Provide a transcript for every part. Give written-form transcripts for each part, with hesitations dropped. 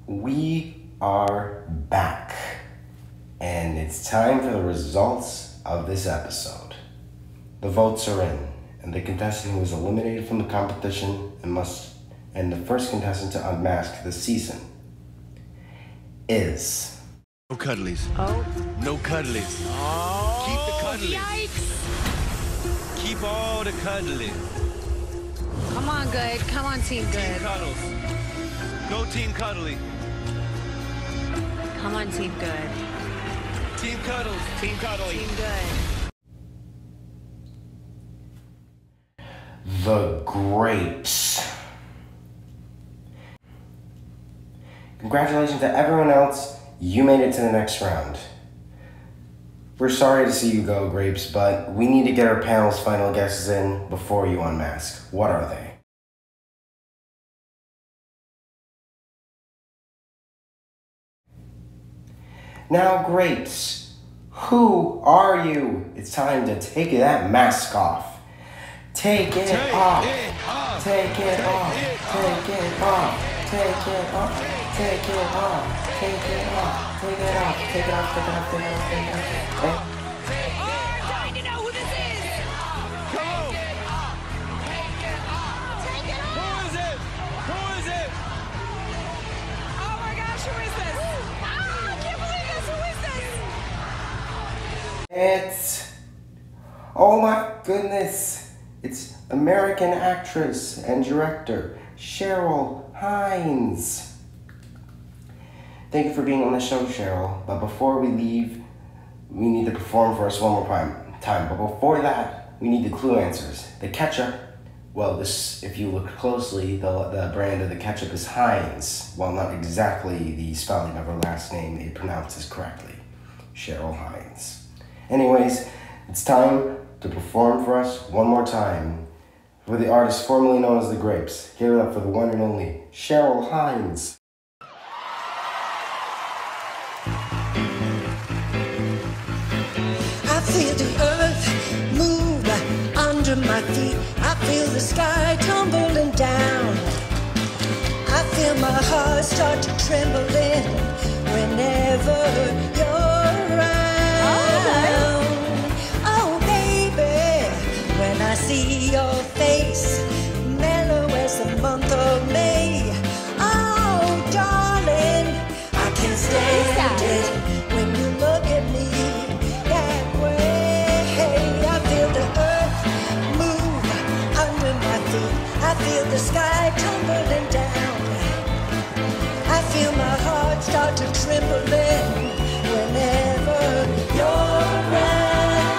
We are back, and it's time for the results of this episode. The votes are in, and the contestant who was eliminated from the competition and the first contestant to unmask this season is... No cuddlies. Oh. No cuddlies. Oh. Keep the cuddlies. Yikes. Keep all the cuddlies. Come on, good. Come on, team good. Team cuddles. No team cuddly. Come on, team good. Team cuddles. Team cuddly. Team good. The Grapes. Congratulations to everyone else. You made it to the next round. We're sorry to see you go, Grapes, but we need to get our panel's final guesses in before you unmask. What are they? Now, Grapes, who are you? It's time to take that mask off. Take it off. Take it off. Take it off. Take it off. Take it off. Take it off. Take it off. Take it off. Take it off. Take it off. Take it off. Oh, I'm dying to know who this is. Come on. Take it off. Who is it? Who is it? Oh my gosh, who is this? Ah, I can't believe this. Who is this? It's... Oh my goodness. It's American actress and director Cheryl Hines. Thank you for being on the show, Cheryl. But before we leave, we need to perform for us one more time. But before that, we need the clue answers. The ketchup, well, this, if you look closely, the brand of the ketchup is Heinz. While not exactly the spelling of her last name, it pronounces correctly. Cheryl Hines. Anyways, it's time to perform for us one more time. For the artist formerly known as The Grapes, give it up for the one and only Cheryl Hines. I feel the earth move under my feet. I feel the sky tumbling down. I feel my heart start to tremble in whenever you're around. Oh, baby, when I see your face, mellow as the month of May. Oh, darling, I can't stand it when you look at me that way. I feel the earth move under my feet. I feel the sky tumbling down. I feel my heart start to tremble whenever you're around.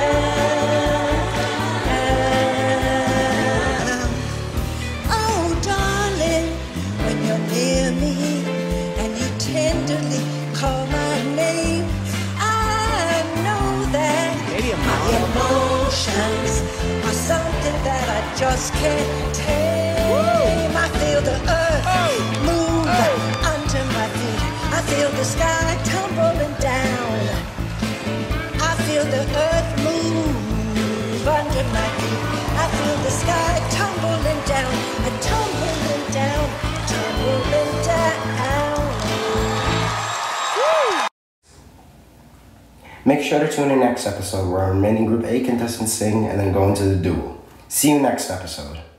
Oh, darling, when you're near me and you tenderly call my name, I know that my emotions are something that I just can't tame. I feel the earth move under my feet. I feel the sky tumbling down. I feel the earth move under my feet. I feel the sky tumbling down, tumbling down, tumbling down. Make sure to tune in next episode where our remaining Group A contestants sing and then go into the duel. See you next episode.